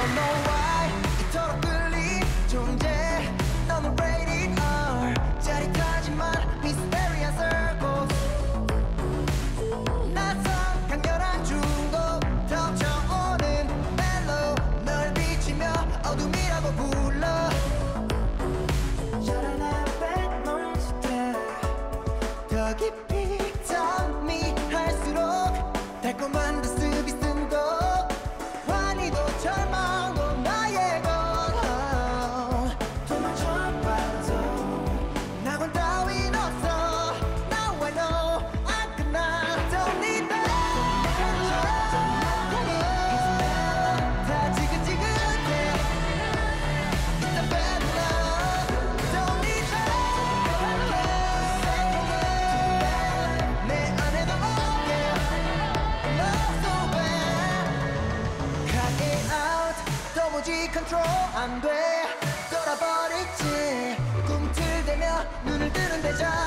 don't know why 이토록 끌린 존재 너무 rated R 짜릿하지만 mysterious circles 낯선 강렬한 중독 덮쳐오는 멜로 널 비치며 어둠이라고 불러 더 깊이 더 미할수록 달콤한 듯 스비쓴도 환희도 절망도 나의 것 도망쳐봐도 낙원 따윈 없어 Now I know I cannot Don't need that 다 지긋지긋해 It's a bad love Don't need that 내 안에도 오게 Love so bad Cut it out 도무지 control 안돼 돌아버릴지 꿈틀대며 눈을 뜨는 대자